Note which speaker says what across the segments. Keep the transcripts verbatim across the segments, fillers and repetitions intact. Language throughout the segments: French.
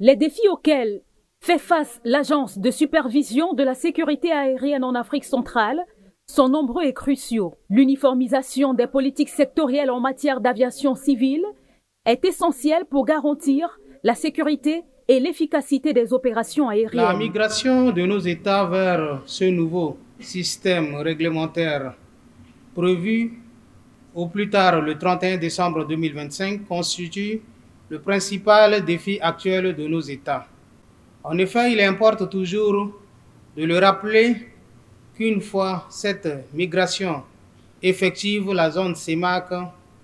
Speaker 1: Les défis auxquels fait face l'Agence de supervision de la sécurité aérienne en Afrique centrale sont nombreux et cruciaux. L'uniformisation des politiques sectorielles en matière d'aviation civile est essentielle pour garantir la sécurité et l'efficacité des opérations aériennes.
Speaker 2: La migration de nos États vers ce nouveau système réglementaire prévu au plus tard le trente et un décembre deux mille vingt-cinq constitue le principal défi actuel de nos États. En effet, il importe toujours de le rappeler qu'une fois cette migration effective, la zone C E M A C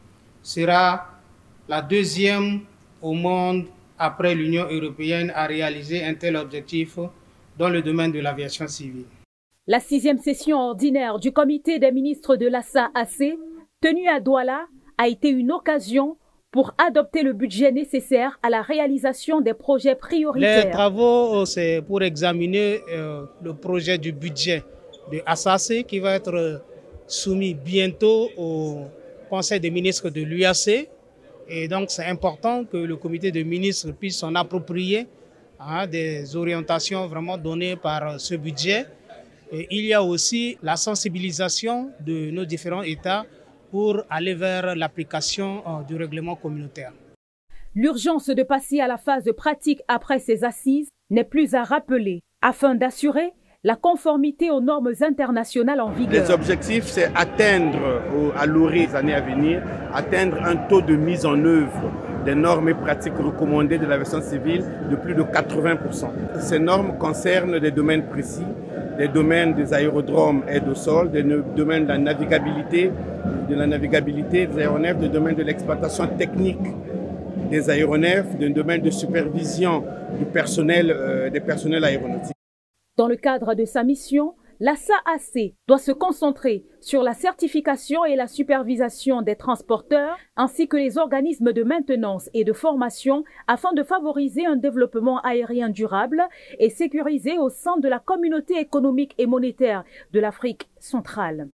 Speaker 2: sera la deuxième au monde après l'Union européenne à réaliser un tel objectif dans le domaine de l'aviation civile.
Speaker 1: La sixième session ordinaire du comité des ministres de l'A S A A C, tenue à Douala, a été une occasion pour adopter le budget nécessaire à la réalisation des projets prioritaires.
Speaker 2: Les travaux, c'est pour examiner euh, le projet du budget de A S A C qui va être soumis bientôt au Conseil des ministres de l'U A C. Et donc, c'est important que le comité des ministres puisse s'en approprier hein, des orientations vraiment données par ce budget. Et il y a aussi la sensibilisation de nos différents États pour aller vers l'application euh, du règlement communautaire.
Speaker 1: L'urgence de passer à la phase pratique après ces assises n'est plus à rappeler, afin d'assurer la conformité aux normes internationales en vigueur.
Speaker 3: Les objectifs, c'est atteindre, à l'horizon des années à venir, atteindre un taux de mise en œuvre des normes et pratiques recommandées de l'aviation civile de plus de quatre-vingts pour cent. Ces normes concernent des domaines précis, des domaines des aérodromes et au sol, des domaines de la navigabilité, de la navigabilité des aéronefs, des domaines de l'exploitation technique des aéronefs, des domaines de supervision du personnel, euh, des personnels aéronautiques.
Speaker 1: Dans le cadre de sa mission, l'A S A A C doit se concentrer sur la certification et la supervision des transporteurs ainsi que les organismes de maintenance et de formation afin de favoriser un développement aérien durable et sécurisé au sein de la communauté économique et monétaire de l'Afrique centrale.